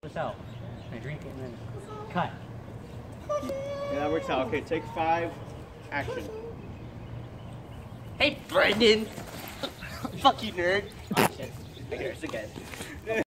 this out. I drink it and then cut. Yeah, that works out. Okay, take 5, action. Hey, Brendan! Fuck you, nerd! Oh, shit. I guess again.